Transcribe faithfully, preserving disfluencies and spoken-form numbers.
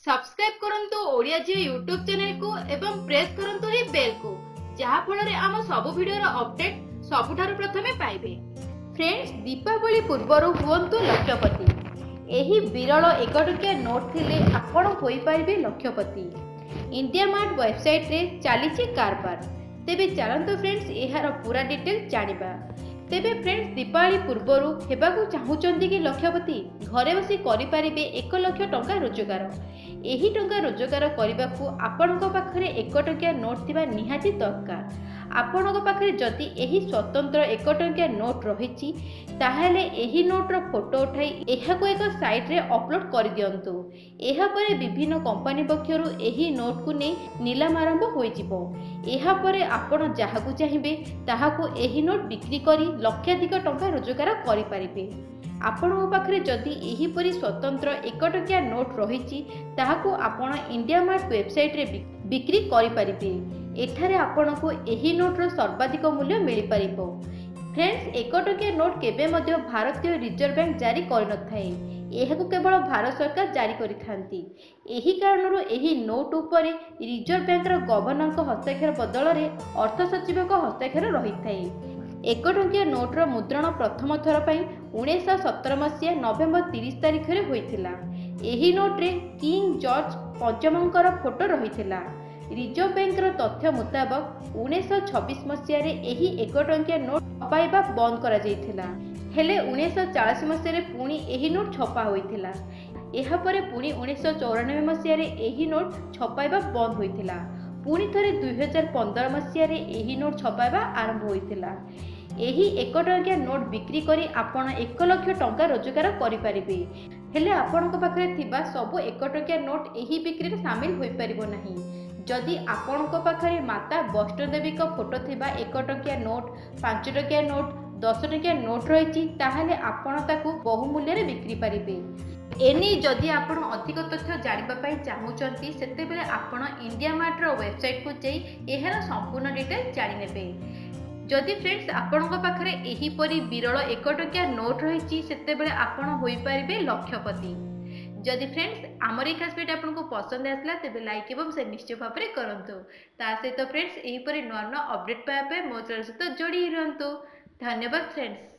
Subscribe करंतु ओडिया जी YouTube channel को एवं प्रेस करंतु ही बेल को जहा फଳରେ आम सब वीडियो रो अपडेट सबुठार प्रथमे पाइबे। फ्रेंड्स, दीपावली पूर्वरु हुअंतु लक्षपति। एही विरल एक टकिया नोट थिले आपण होई पाइबे लक्षपति। इंडिया मार्ट वेबसाइट रे चलीछि कारबार। तेबे चलंतु फ्रेंड्स एहार पूरा डिटेल जानिबा। तेबे फ्रेंड्स, दीपावली पूर्वरु हेबाकु चाहुचंती कि लक्षपति घरे बसी करि पारिबे एक लाख टंका रोजगार। एही टंका रोजगार करबाकू आपणक पाखरे एक टकिया नोट थिबा निहाती दरकार। आपणक पाखरे जदि एही स्वतंत्र एक टकिया नोट रहिछि ताहाले एही नोट रो फोटो उठाई एहाको एक साइट रे अपलोड कर दियंतु। एहा परे विभिन्न कंपनी पक्षरु एही नोट को नै नीलाम आरंभ होई जिवो। एहा परे आपण जाहाकू चाहिबे ताहाको एही नोट बिक्री करी लक्षाधिक टंका रोजगार करि पारिबे। आपणक पाखरे जदि एही परि स्वतंत्र एक टकिया नोट रहिछि ताहाको आपण इंडिया मार्ट वेबसाइट रे बिक्री करि पारिबे। एठारे आपणको एही नोट रो सर्वाधिक मूल्य मिलि पारिबो। फ्रेंड्स, एक टकिया नोट केबे मध्य भारतीय रिजर्व बैंक जारी कर नथाय। एहाको केवल भारत सरकार जारी करिथांती। एही कारणरो एही नोट उपरे रिजर्व बैंक रो गवर्नर को हस्ताक्षर बदल रे अर्थ सचिव को हस्ताक्षर रहिथाय। एक टकिया नोट रो मुद्रण प्रथम थर पई उन्नीस सतर मसिया नवेम्बर तीस तारिख रे होइथिला। एही नोट रे किंग जॉर्ज पंचमंकर फोटो रहिथिला। रिजर्व बैंक रो तथ्य मुताबक उन्नीस छब्बीस मसिया रे एही एक टकिया नोट छपाइबा बंद करा जाइथिला। हेले उन्नीस चालीस मसिया रे पुणी एही नोट छपा होइथिला। एहा परे पुणी उन्नीस चौरानवे मसिया रे एही नोट छपाइबा बंद होइथिला। पुणी थरे दुई हजार पंद्रह मसिया रे एही नोट छपाइबा आरंभ होइथिला। एही एक टकिया नोट बिक्री करी आपण एक लाख टंका रोजगार करि पारिबे। हेले आपणक पाखरे थिबा सब एक टकिया नोट एही बिक्री रे शामिल होई परिबो नाही। जदि आपणक पाखरे माता वैष्णोदेवी को फोटो थिबा एक टकिया नोट, पांच टकिया नोट, दस टकिया नोट रहिछि ताहाले आपण ताकू बहुमूल्य रे बिक्री पारिबे। एनी जदि आपण अधिक तथ्य जानिबा पई चाहुचंती सेते बेले आपण इंडिया मार्ट रो वेबसाइट को जाई एहार संपूर्ण डिटेल जानि नेबे। जदि फ्रेंड्स आपणक पाखरे एही परि विरल एक टकिया नोट रहिछि सेते बेले आपण होई पारिबे लक्षपति। जदि फ्रेंड्स आमर खास वीडियो आपको पसंद आसला तेबे लाइक एवं शेयर निश्चय भाव में करंतु। ता सहित फ्रेंड्स एही परि नुआ नुआ अपडेट पाइबा मो चैनल सहित जोड़ी रहंतु। धन्यवाद फ्रेंड्स।